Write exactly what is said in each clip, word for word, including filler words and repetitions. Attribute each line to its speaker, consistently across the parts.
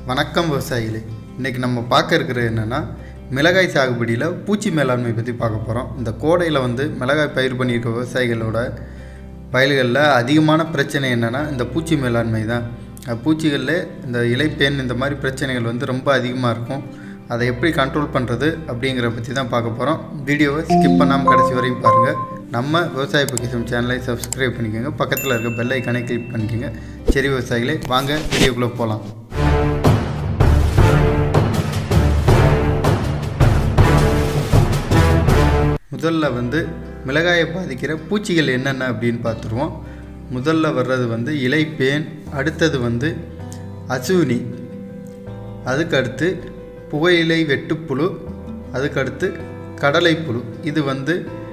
Speaker 1: வணக்கம் விவசாயிகளே. இன்றைக்கி நம்ம பார்க்க இருக்கிறது என்னென்னா, மிளகாய் சாகுபடியில் பூச்சி மேலாண்மை பற்றி பார்க்க போகிறோம். இந்த கோடையில் வந்து மிளகாய் பயிர் பண்ணியிருக்க விவசாயிகளோட வயல்களில் அதிகமான பிரச்சனை என்னென்னா இந்த பூச்சி மேலாண்மை தான். பூச்சிகளில் இந்த இலைப்பேன் இந்த மாதிரி பிரச்சனைகள் வந்து ரொம்ப அதிகமாக இருக்கும். அதை எப்படி கண்ட்ரோல் பண்ணுறது அப்படிங்கிற பற்றி தான் பார்க்க போகிறோம். வீடியோவை ஸ்கிப் பண்ணாமல் கடைசி வரையும் பாருங்கள். நம்ம விவசாய பொக்கிஷம் சேனலை சப்ஸ்கிரைப் பண்ணிக்கோங்க. பக்கத்தில் இருக்க பெல் ஐக்கானை கிளிக் பண்ணிக்கோங்க. சரி விவசாயிகளே, வாங்க வீடியோக்குள்ளே போகலாம். முதல்ல வந்து மிளகாயை பாதிக்கிற பூச்சிகள் என்னென்ன அப்படின்னு பார்த்துருவோம். முதல்ல வர்றது வந்து இலைப்பேன், அடுத்தது வந்து அசுவினி, அதுக்கடுத்து புகையிலை வெட்டுப்புழு, அதுக்கடுத்து கடலைப்புழு. இது வந்து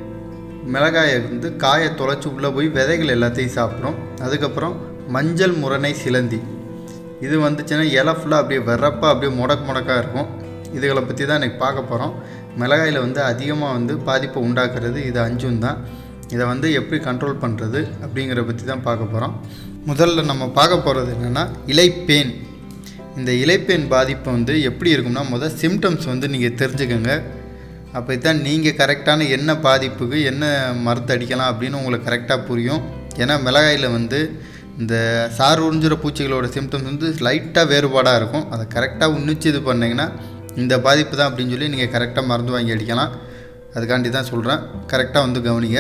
Speaker 1: மிளகாயை வந்து காயை தொலைச்சி உள்ளே போய் விதைகள் எல்லாத்தையும் சாப்பிடும். அதுக்கப்புறம் மஞ்சள் முரணை சிலந்தி, இது வந்துச்சுன்னா இலை ஃபுல்லாக அப்படியே வெறப்பாக அப்படியே முடக்கு முடக்காக இருக்கும். இதுகளை பற்றி தான் இன்றைக்கி பார்க்க போகிறோம். மிளகாயில் வந்து அதிகமாக வந்து பாதிப்பை உண்டாக்குறது இது அஞ்சும் தான். இதை வந்து எப்படி கண்ட்ரோல் பண்ணுறது அப்படிங்கிற பற்றி தான் பார்க்க போகிறோம். முதல்ல நம்ம பார்க்க போகிறது என்னென்னா இலைப்பேன். இந்த இலைப்பேன் பாதிப்பு வந்து எப்படி இருக்கும்னா, முதல் சிம்டம்ஸ் வந்து நீங்கள் தெரிஞ்சுக்கோங்க. அப்போ தான் நீங்கள் கரெக்டான என்ன பாதிப்புக்கு என்ன மருந்து அடிக்கலாம் அப்படின்னு உங்களுக்கு கரெக்டாக புரியும். ஏன்னா மிளகாயில் வந்து இந்த சார் உறிஞ்சுற பூச்சிகளோட சிம்டம்ஸ் வந்து லைட்டாக வேறுபாடாக இருக்கும். அதை கரெக்டாக உன்னிச்சு இது பண்ணிங்கன்னா இந்த பாதிப்பு தான் அப்படின்னு சொல்லி நீங்கள் கரெக்டாக மருந்து வாங்கி அடிக்கலாம். அதுக்காண்டி தான் சொல்கிறேன், கரெக்டாக வந்து கவனிங்க.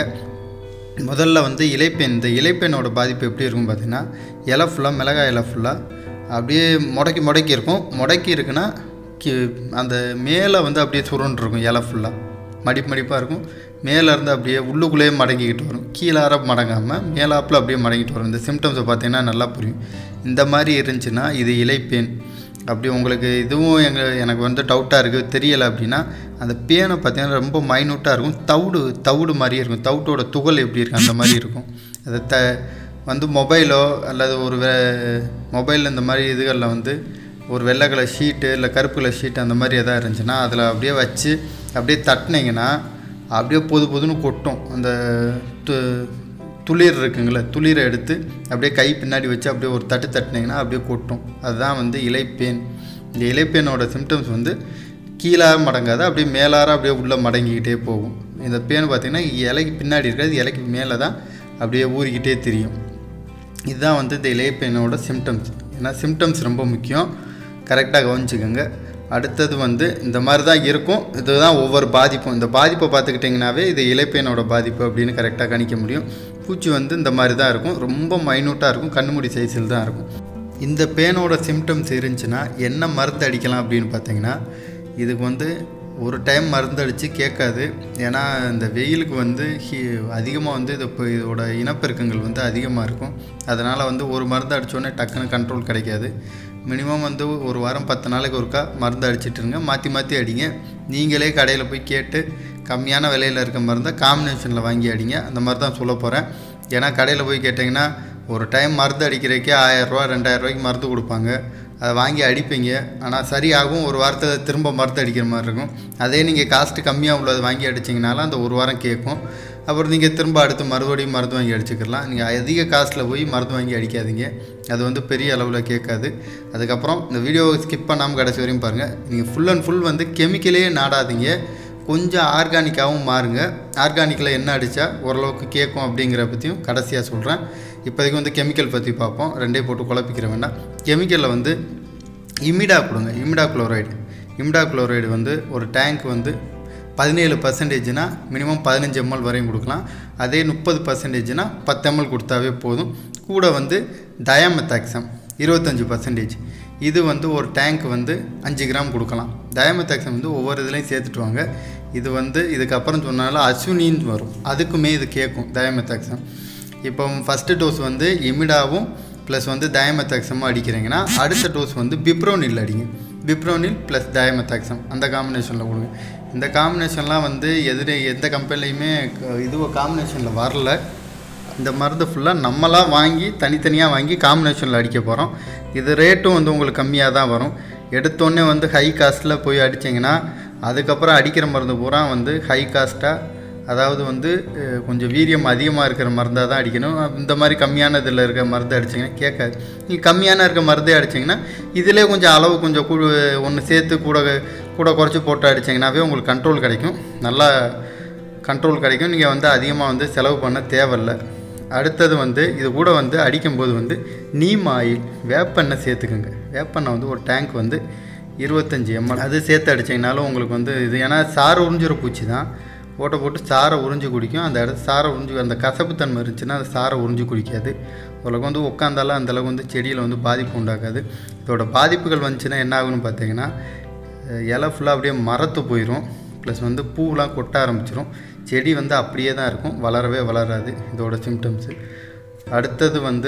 Speaker 1: முதல்ல வந்து இலைப்பேன். இந்த இலைப்பேனோட பாதிப்பு எப்படி இருக்கும் பார்த்தீங்கன்னா, இலை ஃபுல்லாக மிளகாய் இலை ஃபுல்லாக அப்படியே முடக்கி முடக்கி இருக்கும். முடக்கி இருக்குன்னா கி அந்த மேலே வந்து அப்படியே சுருண்டுருக்கும். இலை ஃபுல்லாக மடிப்பு மடிப்பாக இருக்கும். மேலே இருந்து அப்படியே உள்ளுக்குள்ளேயே மடங்கிக்கிட்டு வரும். கீழார மடங்காமல் மேலாப்பில் அப்படியே மடங்கிட்டு வரும். இந்த சிம்டம்ஸை பார்த்தீங்கன்னா நல்லா புரியும். இந்த மாதிரி இருந்துச்சுன்னா இது இலைப்பேன். அப்படி உங்களுக்கு இதுவும் எங்கள் எனக்கு வந்து டவுட்டாக இருக்குது, தெரியலை அப்படின்னா, அந்த பேனை பார்த்திங்கன்னா ரொம்ப மைனூட்டாக இருக்கும். தவிடு தவிடு மாதிரியே இருக்கும். தவிட்டோட துகள் எப்படி இருக்குது அந்த மாதிரி இருக்கும். அதை த வந்து மொபைலோ அல்லது ஒரு வே மொபைலில் இந்த மாதிரி இதுகளில் வந்து ஒரு வெள்ளை கலர் ஷீட்டு இல்லை கருப்பு கலர் ஷீட்டு அந்த மாதிரி எதாவது இருந்துச்சுன்னா அதில் அப்படியே வச்சு அப்படியே தட்டினீங்கன்னா அப்படியே பொது பொதுன்னு கொட்டும். அந்த து துளிர் இருக்குங்களே, துளிரை எடுத்து அப்படியே கை பின்னாடி வச்சு அப்படியே ஒரு தட்டு தட்டினீங்கன்னா அப்படியே கொட்டும். அதுதான் வந்து இலைப்பேன். இந்த இலைப்பேனோட சிம்டம்ஸ் வந்து கீழாக மடங்காத அப்படியே மேலார அப்படியே உள்ளே மடங்கிக்கிட்டே போகும். இந்த பேன் பார்த்திங்கன்னா இலைக்கு பின்னாடி இருக்கிறது, இலைக்கு மேலே தான் அப்படியே ஊறிக்கிட்டே தெரியும். இதுதான் வந்து இந்த இலைப்பேனோட சிம்டம்ஸ். ஏன்னா சிம்டம்ஸ் ரொம்ப முக்கியம், கரெக்டாக கவனிச்சுக்கோங்க. அடுத்தது வந்து இந்த மாதிரி தான் இருக்கும். இதுதான் ஒவ்வொரு பாதிப்பும். இந்த பாதிப்பை பார்த்துக்கிட்டிங்கனாவே இது இலைப்பேனோட பாதிப்பு அப்படின்னு கரெக்டாக கணிக்க முடியும். பூச்சி வந்து இந்த மாதிரி தான் இருக்கும். ரொம்ப மைனூட்டாக இருக்கும். கண்ணுமுடி சைஸில் தான் இருக்கும். இந்த பேனோட சிம்டம்ஸ் இருந்துச்சுன்னா என்ன மருந்து அடிக்கலாம் அப்படின்னு பார்த்தீங்கன்னா, இதுக்கு வந்து ஒரு டைம் மருந்து அடித்து கேட்காது. ஏன்னா இந்த வெயிலுக்கு வந்து ஹீ அதிகமாக வந்து இது இப்போ இதோட இனப்பெருக்கங்கள் வந்து அதிகமாக இருக்கும். அதனால் வந்து ஒரு மருந்து அடித்தோடனே டக்குன்னு கண்ட்ரோல் கிடைக்காது. மினிமம் வந்து ஒரு வாரம் பத்து நாளைக்கு ஒருக்கா மருந்து அடிச்சிட்ருங்க. மாற்றி மாற்றி அடிங்க. நீங்களே கடையில் போய் கேட்டு கம்மியான விலையில் இருக்க மருந்தை காம்பினேஷனில் வாங்கி அடிங்க. அந்த மாதிரி தான் சொல்ல போகிறேன். ஏன்னா கடையில் போய் கேட்டிங்கன்னா ஒரு டைம் மருந்து அடிக்கிறதுக்கே ஆயிரரூவா ரெண்டாயிரரூவாய்க்கு மருந்து கொடுப்பாங்க. அதை வாங்கி அடிப்பீங்க. ஆனால் சரியாகும். ஒரு வாரத்தை திரும்ப மருந்து அடிக்கிற மாதிரி இருக்கும். அதே நீங்கள் காஸ்ட்டு கம்மியாக உள்ளது வாங்கி அடிச்சிங்கனாலும் அந்த ஒரு வாரம் கேட்கும். அப்புறம் நீங்கள் திரும்ப அடுத்து மறுபடியும் மருந்து வாங்கி அடிச்சுக்கலாம். நீங்கள் அதிக காஸ்ட்டில் போய் மருந்து வாங்கி அடிக்காதீங்க. அது வந்து பெரிய அளவில் கேட்காது. அதுக்கப்புறம் இந்த வீடியோவை ஸ்கிப் பண்ணாமல் கடைசி வரையும் பாருங்கள். நீங்கள் ஃபுல் அண்ட் ஃபுல் வந்து கெமிக்கலே நாடாதீங்க. கொஞ்சம் ஆர்கானிக்காகவும் மாறுங்க. ஆர்கானிக்கில் என்ன அடித்தா ஓரளவுக்கு கேட்கும் அப்படிங்கிற பற்றியும் கடைசியாக சொல்கிறேன். இப்போதைக்கு வந்து கெமிக்கல் பற்றி பார்ப்போம். ரெண்டே போட்டு குழப்பிக்கிற வேண்டாம். கெமிக்கலில் வந்து இமிடா கொடுங்க. Imida chloride. இமிடா குளோரைடு வந்து ஒரு டேங்க் வந்து பதினேழு பர்சன்டேஜ்னால் மினிமம் பதினஞ்சு எம்எல் வரையும் கொடுக்கலாம். அதே முப்பது பர்சன்டேஜ்னால் பத்து எம்எல் கொடுத்தாவே போதும். கூட வந்து டயாமெத்தாக்சம் இருபத்தஞ்சி பர்சன்டேஜ். இது வந்து ஒரு டேங்க் வந்து அஞ்சு கிராம் கொடுக்கலாம். டயாமெத்தாக்சம் வந்து ஒவ்வொரு இதுலேயும் சேர்த்துட்டு வாங்க. இது வந்து இதுக்கப்புறம் சொன்னாலும் அசுனின்னு வரும். அதுக்குமே இது கேட்கும் டயாமெத்தாக்சம். இப்போ ஃபஸ்ட்டு டோஸ் வந்து இமிடாவும் ப்ளஸ் வந்து டயாமெத்தாக்சமும் அடிக்கிறீங்கன்னா அடுத்த டோஸ் வந்து பிப்ரோனில் அடிங்க. பிப்ரோனில் ப்ளஸ் டயாமெத்தாக்சம் அந்த காம்பினேஷனில் கொடுங்க. இந்த காம்பினேஷன்லாம் வந்து எதிரே எந்த கம்பெனிலையுமே இதுவோ காம்பினேஷனில் வரல. இந்த மருந்து ஃபுல்லாக நம்மளாக வாங்கி தனித்தனியாக வாங்கி காம்பினேஷனில் அடிக்க போகிறோம். இது ரேட்டும் வந்து உங்களுக்கு கம்மியாக தான் வரும். எடுத்தோடனே வந்து ஹை காஸ்ட்டில் போய் அடிச்சிங்கன்னா அதுக்கப்புறம் அடிக்கிற மருந்து பூரா வந்து ஹை காஸ்ட்டாக அதாவது வந்து கொஞ்சம் வீரியம் அதிகமாக இருக்கிற மருந்தாக தான் அடிக்கணும். இந்த மாதிரி கம்மியான இதில் இருக்க மருந்து அடிச்சிங்கன்னா கேட்காது. நீங்கள் கம்மியான இருக்க மருந்தே அடிச்சிங்கன்னா இதிலே கொஞ்சம் அளவு கொஞ்சம் கூ ஒன்று சேர்த்து கூட கூட குறைச்சி போட்டு அடிச்சிங்கன்னாவே உங்களுக்கு கண்ட்ரோல் கிடைக்கும், நல்லா கண்ட்ரோல் கிடைக்கும். நீங்கள் வந்து அதிகமாக வந்து செலவு பண்ண தேவையில்லை. அடுத்தது வந்து இது கூட வந்து அடிக்கும்போது வந்து நீம் ஆயில் வேப்பெண்ணெய் சேர்த்துக்குங்க. வேப்பெண்ணெய் வந்து ஒரு டேங்க் வந்து இருபத்தஞ்சி எம்எல் அது சேர்த்து அடிச்சிங்கனாலும் உங்களுக்கு வந்து இது, ஏன்னா சாறு உறிஞ்சிற பூச்சி தான், ஓட்டை போட்டு சாரை உறிஞ்சி குடிக்கும். அந்த இடத்து சாரை உறிஞ்சி அந்த கசப்புத்தன்மை இருந்துச்சுன்னா அந்த சாரை உறிஞ்சி குடிக்காது. உங்களுக்கு வந்து உட்காந்தாலும் அந்தளவுக்கு வந்து செடியில் வந்து பாதிப்பு உண்டாக்காது. இதோட பாதிப்புகள் வந்துச்சுன்னா என்ன ஆகுன்னு பார்த்தீங்கன்னா இலை ஃபுல்லாக அப்படியே மரத்து போயிடும், ப்ளஸ் வந்து பூவெலாம் கொட்ட ஆரம்பிச்சிடும், செடி வந்து அப்படியே தான் இருக்கும், வளரவே வளராது. இதோட சிம்டம்ஸு. அடுத்தது வந்து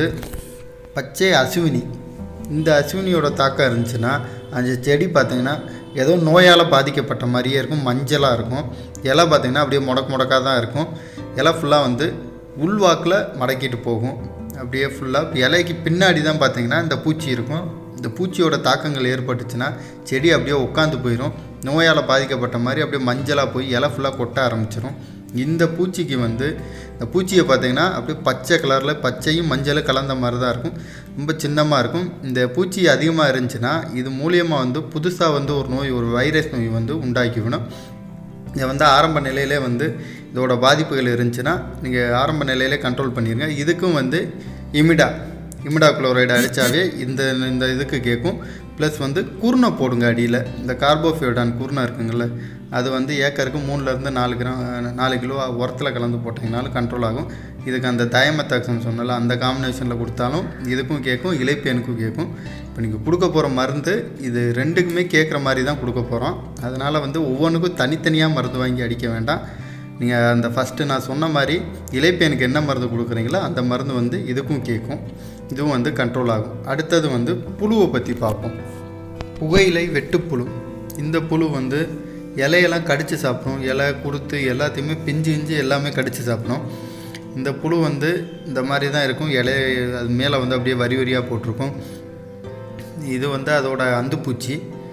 Speaker 1: பச்சை அசுவினி. இந்த அசுவினியோட தாக்கம் இருந்துச்சுன்னா அந்த செடி பார்த்திங்கன்னா ஏதோ நோயால் பாதிக்கப்பட்ட மாதிரியே இருக்கும், மஞ்சளாக இருக்கும். இலை பார்த்திங்கன்னா அப்படியே முடக்கு முடக்காக தான் இருக்கும். இலை ஃபுல்லாக வந்து உள்வாக்கில் மடக்கிட்டு போகும். அப்படியே ஃபுல்லாக இலைக்கு பின்னாடி தான் பார்த்திங்கன்னா இந்த பூச்சி இருக்கும். இந்த பூச்சியோட தாக்கங்கள் ஏற்பட்டுச்சுன்னா செடி அப்படியே உட்காந்து போயிடும், நோயால் பாதிக்கப்பட்ட மாதிரி அப்படியே மஞ்சளாக போய் இலை ஃபுல்லாக கொட்ட ஆரம்பிச்சிடும். இந்த பூச்சிக்கு வந்து இந்த பூச்சியை பார்த்திங்கன்னா அப்படியே பச்சை கலரில் பச்சையும் மஞ்சளும் கலந்த மாதிரி தான் இருக்கும், ரொம்ப சின்னமாக இருக்கும். இந்த பூச்சி அதிகமாக இருந்துச்சுன்னா இது மூலியமாக வந்து புதுசாக வந்து ஒரு நோய், ஒரு வைரஸ் நோய் வந்து உண்டாக்கிவிடும். இதை வந்து ஆரம்ப நிலையிலே வந்து இதோட பாதிப்புகள் இருந்துச்சுன்னா நீங்கள் ஆரம்ப நிலையிலே கண்ட்ரோல் பண்ணிடுங்க. இதுக்கும் வந்து இமிடா இமிடா குளோரைடு அடித்தாவே இந்த இந்த இதுக்கு கேட்கும். ப்ளஸ் வந்து குருணை போடுங்க அடியில். இந்த கார்போஃபியோடான் குருணை இருக்குங்கள, அது வந்து ஏக்கருக்கு மூணுலேருந்து நாலு கிராம் நாலு கிலோ உரத்தில் கலந்து போட்டிங்கனாலும் கண்ட்ரோல் ஆகும். இதுக்கு அந்த தயமத்தாக்சன் சொன்னால அந்த காம்பினேஷனில் கொடுத்தாலும் இதுக்கும் கேட்கும், இலைப்பேனுக்கும் கேட்கும். இப்போ நீங்கள் கொடுக்க போகிற மருந்து இது ரெண்டுக்குமே கேட்குற மாதிரி தான் கொடுக்க போகிறோம். அதனால் வந்து ஒவ்வொன்றுக்கும் தனித்தனியாக மருந்து வாங்கி அடிக்க வேண்டாம். நீங்கள் அந்த ஃபஸ்ட்டு நான் சொன்ன மாதிரி இலைப்பேனுக்கு என்ன மருந்து கொடுக்குறீங்களோ அந்த மருந்து வந்து இதுக்கும் கேட்கும், இதுவும் வந்து கண்ட்ரோல் ஆகும். அடுத்தது வந்து புழுவை பற்றி பார்ப்போம். புகையிலை வெட்டுப்புழு. இந்த புழு வந்து இலையெல்லாம் கடித்து சாப்பிடும், இலை கொடுத்து எல்லாத்தையுமே பிஞ்சு இஞ்சு எல்லாமே கடித்து சாப்பிடும். இந்த புழு வந்து இந்த மாதிரி தான் இருக்கும், இலைய அது மேலே வந்து அப்படியே வரி வரியாக போட்டிருக்கும். இது வந்து அதோட அந்துப்பூச்சி.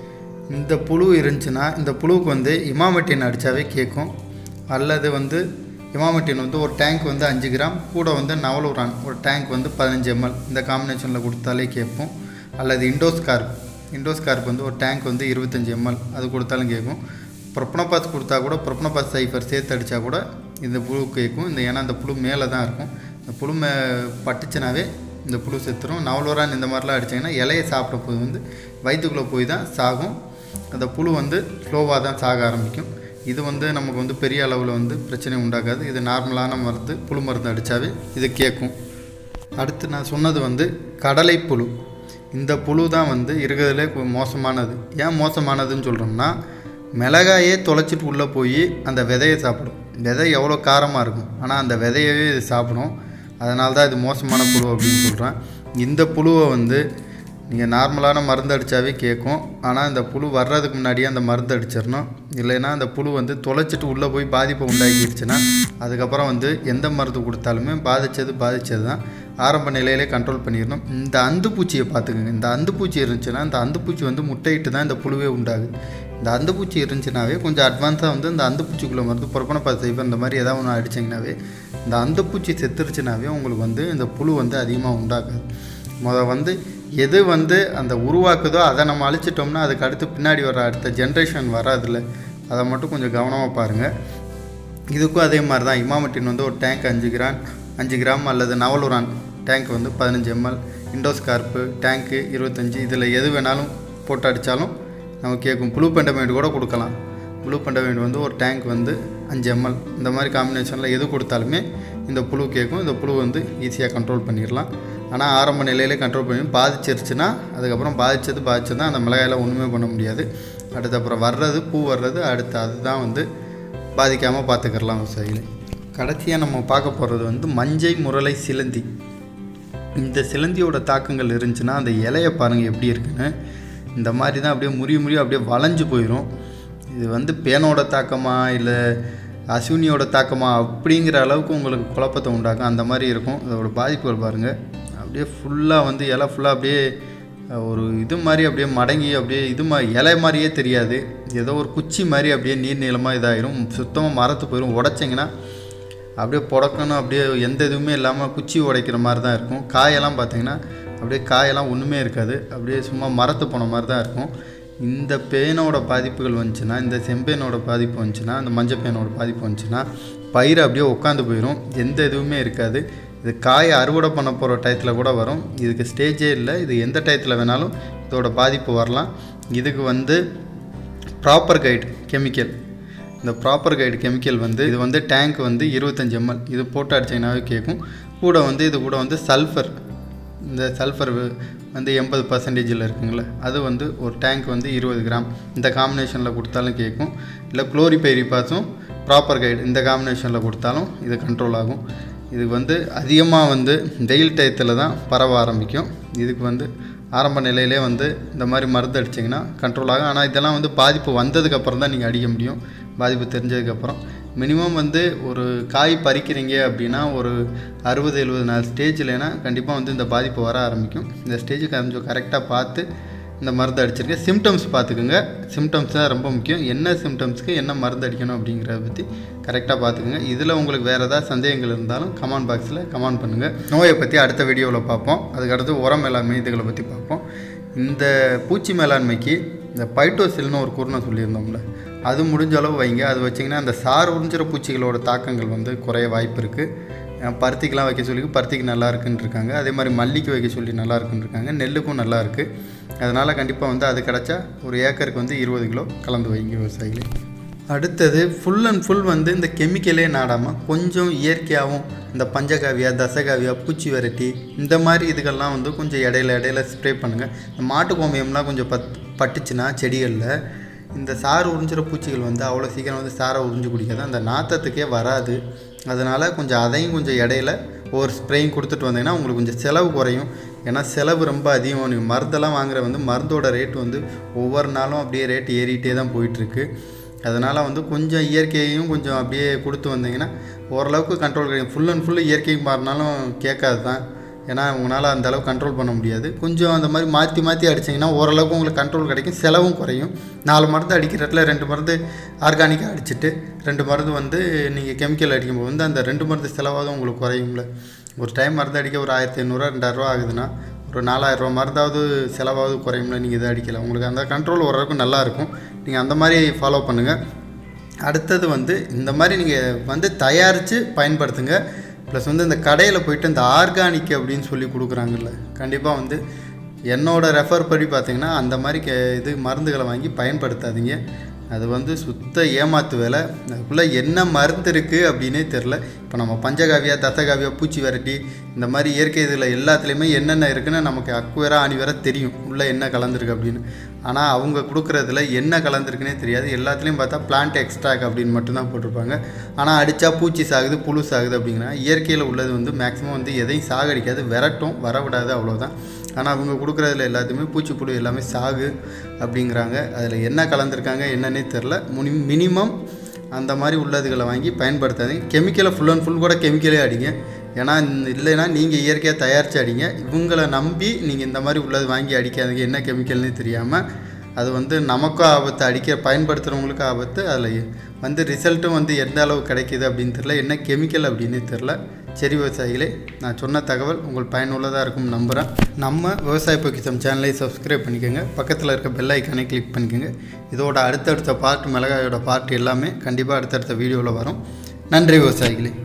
Speaker 1: இந்த புழு இருந்துச்சுன்னா இந்த புழுவுக்கு வந்து இமாமெட்டின் அடித்தாவே கேட்கும். அல்லது வந்து இமாமெட்டின் வந்து ஒரு டேங்க் வந்து அஞ்சு கிராம் கூட வந்து நவலுரான் ஒரு டேங்க் வந்து பதினஞ்சு எம்எல் இந்த காம்பினேஷனில் கொடுத்தாலே கேட்போம். அல்லது இண்டோஸ்கார்ப் இண்டோஸ்கார்ப் வந்து ஒரு டேங்க் வந்து இருபத்தஞ்சி எம்எல் அது கொடுத்தாலும் கேட்கும். ப்ரொப்னோபாஸ் கொடுத்தா கூட ப்ரொப்னோபாஸ் சைஃபர் சேர்த்து அடித்தா கூட இந்த புழு கேட்கும். இந்த ஏன்னா அந்த புழு மேலே தான் இருக்கும், இந்த புழு மே பட்டுச்சுனாவே இந்த புழு செத்துரும். நவலுரான் இந்த மாதிரிலாம் அடித்தாங்கன்னா இலையை சாப்பிட போது வந்து வயிற்றுக்குள்ளே போய் தான் சாகும். அந்த புழு வந்து ஸ்லோவாக தான் சாக ஆரம்பிக்கும். இது வந்து நமக்கு வந்து பெரிய அளவில் வந்து பிரச்சனை உண்டாக்காது. இது நார்மலான மருந்து, புழு மருந்து அடித்தாவே இது கேட்கும். அடுத்து நான் சொன்னது வந்து கடலை புழு. இந்த புழு தான் வந்து இருக்கிறதுலே மோசமானது. ஏன் மோசமானதுன்னு சொல்கிறோம்னா மிளகாயே தொலைச்சிட்டு உள்ளே போய் அந்த விதையை சாப்பிடும். விதை எவ்வளோ காரமாக இருக்கும், ஆனால் அந்த விதையவே இது சாப்பிடும். அதனால தான் இது மோசமான புழு அப்படின்னு சொல்கிறேன். இந்த புழுவை வந்து நீங்கள் நார்மலான மருந்து அடித்தாவே கேட்கும், ஆனால் இந்த புழு வர்றதுக்கு முன்னாடியே அந்த மருந்து அடிச்சிடணும். இல்லைன்னா அந்த புழு வந்து தொலைச்சிட்டு உள்ளே போய் பாதிப்பை உண்டாக்கிடுச்சுன்னா அதுக்கப்புறம் வந்து எந்த மருந்து கொடுத்தாலுமே பாதித்தது பாதித்தது தான், ஆரம்ப நிலையிலே கண்ட்ரோல் பண்ணிடணும். இந்த அந்துப்பூச்சியை பார்த்துக்குங்க. இந்த அந்துப்பூச்சி இருந்துச்சுன்னா இந்த அந்துப்பூச்சி வந்து முட்டையிட்டு தான் இந்த புழுவே உண்டாகுது. இந்த அந்துப்பூச்சி இருந்துச்சுனாவே கொஞ்சம் அட்வான்ஸாக வந்து இந்த அந்துப்பூச்சிக்குள்ளே மருந்து புறப்பணப்பாஸ் சைஃபர் இந்த மாதிரி ஏதாவது ஒன்று அடிச்சிங்கனாவே இந்த அந்துப்பூச்சி செத்துருச்சுனாவே உங்களுக்கு வந்து இந்த புழு வந்து அதிகமாக உண்டாக்காது. முத வந்து எது வந்து அந்த உருவாக்குதோ அதை நம்ம அழிச்சிட்டோம்னா அதுக்கு அடுத்து பின்னாடி வர அடுத்த ஜென்ரேஷன் வராதில்ல, அதை மட்டும் கொஞ்சம் கவனமாக பாருங்கள். இதுக்கும் அதே மாதிரி தான். இமாமெட்டின் வந்து ஒரு டேங்க் அஞ்சு கிராம் அஞ்சு கிராம் அல்லது நவலுரான் டேங்க் வந்து பதினஞ்சு எம்எல், இண்டோஸ்கார்ப்பு டேங்க்கு இருபத்தஞ்சி, இதில் எது வேணாலும் போட்டு அடித்தாலும் நம்ம கேட்கும். ப்ளூ பெண்டமைடு கூட கொடுக்கலாம். ப்ளூ பெண்டமைடு வந்து ஒரு டேங்க் வந்து அஞ்சு எம்எல், இந்த மாதிரி காம்பினேஷனில் எது கொடுத்தாலுமே இந்த புழு கேட்கும். இந்த புழு வந்து ஈஸியாக கண்ட்ரோல் பண்ணிடலாம். ஆனால் ஆரம்ப நிலையிலே கண்ட்ரோல் பண்ணி பாதிச்சிருச்சுன்னா அதுக்கப்புறம் பாதித்தது பாதிச்சது தான், அந்த மிளகாயில் ஒன்றுமே பண்ண முடியாது. அடுத்து அப்புறம் வர்றது பூ வர்றது அடுத்து அதுதான் வந்து பாதிக்காமல் பார்த்துக்கிறலாம் விவசாயிகளை. கடைசியாக நம்ம பார்க்க போகிறது வந்து மஞ்சை முரளை சிலந்தி. இந்த சிலந்தியோட தாக்கங்கள் இருந்துச்சுன்னா அந்த இலையை பாருங்கள் எப்படி இருக்குன்னு, இந்த மாதிரி தான் அப்படியே முறிய முறிய அப்படியே வளைஞ்சு போயிடும். இது வந்து பேனோட தாக்கமா இல்லை அசுவினியோட தாக்கமா அப்படிங்கிற அளவுக்கு உங்களுக்கு குழப்பத்தை உண்டாக்கும். அந்த மாதிரி இருக்கும். அதோட பாதிப்புகள் பாருங்கள். அப்படியே ஃபுல்லாக வந்து இலை ஃபுல்லாக அப்படியே ஒரு இது மாதிரி அப்படியே மடங்கி அப்படியே இது மா இலை மாதிரியே தெரியாது, ஏதோ ஒரு குச்சி மாதிரி அப்படியே நீர் நீளமாக இதாகிடும், சுத்தமாக மரத்து போயிடும். உடைச்சிங்கன்னா அப்படியே புடக்கணும், அப்படியே எந்த இதுவுமே இல்லாமல் குச்சி உடைக்கிற மாதிரி தான் இருக்கும். காயெல்லாம் பார்த்திங்கன்னா அப்படியே காயெல்லாம் ஒன்றுமே இருக்காது, அப்படியே சும்மா மரத்து போன மாதிரி தான் இருக்கும். இந்த பேனோட பாதிப்புகள் வந்துச்சுன்னா, இந்த செம்பேனோட பாதிப்பு வந்துச்சுன்னா, அந்த மஞ்சள் பேனோட பாதிப்பு வந்துச்சுன்னா பயிர் அப்படியே உட்காந்து போயிடும், எந்த இதுவுமே இருக்காது. இது காயை அறுவடை பண்ண போகிற டயத்தில் கூட வரும், இதுக்கு ஸ்டேஜே இல்லை. இது எந்த டயத்தில் வேணாலும் இதோட பாதிப்பு வரலாம். இதுக்கு வந்து ப்ராப்பர் கைடு கெமிக்கல், இந்த ப்ராப்பர் கைடு கெமிக்கல் வந்து இது வந்து டேங்க் வந்து இருபத்தஞ்சி எம்எல் இது போட்டு அடிச்சிங்கனாவே கேட்கும். கூட வந்து இது கூட வந்து சல்ஃபர், இந்த சல்ஃபர் வந்து எண்பது பர்சன்டேஜில் இருக்குங்களே, அது வந்து ஒரு டேங்க் வந்து இருபது கிராம் இந்த காம்பினேஷனில் கொடுத்தாலும் கேட்கும். இல்லை குளோரிபைரிபாஸும் ப்ராப்பர் கைடு இந்த காம்பினேஷனில் கொடுத்தாலும் இது கண்ட்ரோல் ஆகும். இது வந்து அதிகமாக வந்து வெயில் டயத்தில் தான் பரவ ஆரம்பிக்கும். இதுக்கு வந்து ஆரம்ப நிலையிலே வந்து இந்த மாதிரி மருந்து அடிச்சிங்கன்னா கண்ட்ரோல் ஆகும். ஆனால் இதெல்லாம் வந்து பாதிப்பு வந்ததுக்கப்புறம் தான் நீங்கள் அடிக்க முடியும், பாதிப்பு தெரிஞ்சதுக்கப்புறம். மினிமம் வந்து ஒரு காய் பறிக்கிறீங்க அப்படின்னா ஒரு அறுபது எழுபது நாள் ஸ்டேஜ்லனா கண்டிப்பாக வந்து இந்த பாதிப்பு வர ஆரம்பிக்கும். இந்த ஸ்டேஜுக்கு கொஞ்சம் கரெக்டாக பார்த்து இந்த மருந்து அடிச்சிருக்கேன். சிம்டம்ஸ் பார்த்துக்குங்க, சிம்டம்ஸ் தான் ரொம்ப முக்கியம். என்ன சிம்டம்ஸ்க்கு என்ன மருந்து அடிக்கணும் அப்படிங்கிறத பற்றி கரெக்டாக பார்த்துக்குங்க. இதில் உங்களுக்கு வேறு ஏதாவது சந்தேகங்கள் இருந்தாலும் கமெண்ட் பாக்ஸில் கமெண்ட் பண்ணுங்கள். நோயை பற்றி அடுத்த வீடியோவில் பார்ப்போம். அதுக்கடுத்து உரம் மேலாண்மை இதுகளை பற்றி பார்ப்போம். இந்த பூச்சி மேலாண்மைக்கு இந்த பைட்டோசில்னு ஒரு குருணை சொல்லியிருந்தோம்ல, அது முடிஞ்ச அளவு வைங்க. அது வச்சிங்கன்னா அந்த சாறு உறிஞ்சிற பூச்சிகளோட தாக்கங்கள் வந்து குறைய வாய்ப்பு இருக்குது. பருத்திக்கெலாம் வைக்க சொல்லி பருத்திக்கு நல்லா இருக்குன்னு இருக்காங்க, அதே மாதிரி மல்லிக்கு வைக்க சொல்லி நல்லா இருக்குன்னு இருக்காங்க, நெல்லுக்கும் நல்லா இருக்குது. அதனால் கண்டிப்பாக வந்து அது கிடச்சா ஒரு ஏக்கருக்கு வந்து இருபது கிலோ கலந்து வைங்க விவசாயிகளே. அடுத்தது ஃபுல் அண்ட் ஃபுல் வந்து இந்த கெமிக்கலே நாடாமல் கொஞ்சம் இயற்கையாகவும் இந்த பஞ்சகாவியா தசகாவியா பூச்சி வெரைட்டி இந்த மாதிரி இதுக்கெல்லாம் வந்து கொஞ்சம் இடையில இடையில ஸ்ப்ரே பண்ணுங்கள். இந்த மாட்டு கோமியம்லாம் கொஞ்சம் பத் பட்டுச்சுன்னா செடிகளில் இந்த சாறு உறிஞ்சிற பூச்சிகள் வந்து அவ்வளோ சீக்கிரம் வந்து சாரை உறிஞ்சு குடிக்காது, அந்த நாற்றத்துக்கே வராது. அதனால் கொஞ்சம் அதையும் கொஞ்சம் இடையில ஒரு ஸ்ப்ரேயும் கொடுத்துட்டு வந்தீங்கன்னா உங்களுக்கு கொஞ்சம் செலவு குறையும். ஏன்னா செலவு ரொம்ப அதிகம். நீங்கள் மருந்தெல்லாம் வாங்குற வந்து மருந்தோட ரேட் வந்து ஒவ்வொரு நாளும் அப்படியே ரேட் ஏறிட்டே தான் போயிட்டுருக்கு. அதனால் வந்து கொஞ்சம் இயற்கையையும் கொஞ்சம் அப்படியே கொடுத்து வந்தீங்கன்னா ஓரளவுக்கு கண்ட்ரோல் கிடைக்கும். ஃபுல் அண்ட் ஃபுல்லு இயற்கைக்கு மாறினாலும் கேட்காது தான், ஏன்னா உங்களால் அந்த அளவுக்கு கண்ட்ரோல் பண்ண முடியாது. கொஞ்சம் அந்த மாதிரி மாற்றி மாற்றி அடிச்சிங்கன்னா ஓரளவுக்கு உங்களுக்கு கண்ட்ரோல் கிடைக்கும், செலவும் குறையும். நாலு மருந்து அடிக்கிற இடத்துல ரெண்டு மருந்து ஆர்கானிக்காக அடிச்சுட்டு ரெண்டு மருந்து வந்து நீங்கள் கெமிக்கல் அடிக்கும்போது வந்து அந்த ரெண்டு மருந்து செலவாவது உங்களுக்கு குறையும்ல. ஒரு டைம் மருந்து அடிக்க ஒரு ஆயிரத்தி ஐநூறுரூவா ரெண்டாயிரரூவா ஆகுதுன்னா ஒரு நாலாயிரரூவா மருந்தாவது செலவாவது குறையும்ல. நீங்கள் இதை அடிக்கலாம், உங்களுக்கு அந்த கண்ட்ரோல் ஓரளவுக்கு நல்லாயிருக்கும். நீங்கள் அந்த மாதிரி ஃபாலோ பண்ணுங்கள். அடுத்தது வந்து இந்த மாதிரி நீங்கள் வந்து தயாரித்து பயன்படுத்துங்க. ப்ளஸ் வந்து இந்த கடையில் போய்ட்டு இந்த ஆர்கானிக் அப்படின்னு சொல்லி கொடுக்குறாங்கல்ல, கண்டிப்பாக வந்து என்னோடய ரெஃபர் படி பார்த்திங்கன்னா அந்த மாதிரி கே இது மருந்துகளை வாங்கி பயன்படுத்தாதீங்க. அது வந்து சுத்த ஏமாத்து வேலை. அதுக்குள்ளே என்ன மருந்து இருக்குது அப்படின்னே தெரில. இப்போ நம்ம பஞ்சகாவியா தசகாவியா பூச்சி வெரைட்டி இந்த மாதிரி இயற்கை இதில் எல்லாத்துலேயுமே என்னென்ன இருக்குன்னு நமக்கு அக்குவேரா ஆணிவேரா தெரியும் உள்ளே என்ன கலந்துருக்கு அப்படின்னு. ஆனால் அவங்க கொடுக்குறதுல என்ன கலந்துருக்குன்னே தெரியாது. எல்லாத்துலேயும் பார்த்தா பிளான்ட் எக்ஸ்ட்ராக் அப்படின்னு மட்டும்தான் போட்டிருப்பாங்க. ஆனால் அடித்தா பூச்சி சாகுது புழு சாகுது அப்படிங்கிற இயற்கையில் உள்ளது வந்து மேக்ஸிமம் வந்து எதையும் சாகடிக்காது, விரட்டும் வரவிடாது, அவ்வளோதான். ஆனால் அவங்க கொடுக்குறதுல எல்லாத்தையுமே பூச்சி புழு எல்லாமே சாகு அப்படிங்கிறாங்க. அதில் என்ன கலந்துருக்காங்க என்னன்னே தெரில. முனி மினிமம் அந்த மாதிரி உள்ளதுகளை வாங்கி பயன்படுத்தாதீங்க. கெமிக்கலை ஃபுல் அண்ட் ஃபுல் கூட கெமிக்கலே அடிங்க. ஏன்னா இல்லைன்னா நீங்கள் இயற்கையாக தயாரித்து அடிங்க. இவங்களை நம்பி நீங்கள் இந்த மாதிரி உள்ளது வாங்கி அடிக்காதீங்க, என்ன கெமிக்கல்னு தெரியாமல். அது வந்து நமக்கும் ஆபத்து, அடிக்க பயன்படுத்துகிறவங்களுக்கும் ஆபத்து. அதில் வந்து ரிசல்ட்டும் வந்து எந்த அளவு கிடைக்கிது அப்படின்னு தெரில, என்ன கெமிக்கல் அப்படின்னு தெரில. சரி விவசாயிகளே, நான் சொன்ன தகவல் உங்கள் பயனுள்ளதாக இருக்கும் நம்புகிறேன். நம்ம விவசாய பொக்கிஷம் சேனலை சப்ஸ்கிரைப் பண்ணிக்கோங்க, பக்கத்தில் இருக்க பெல் ஐக்கானை கிளிக் பண்ணிக்கோங்க. இதோட அடுத்தடுத்த பார்ட் மிளகாயோட பார்ட் எல்லாமே கண்டிப்பாக அடுத்தடுத்த வீடியோவில் வரும். நன்றி விவசாயிகளே.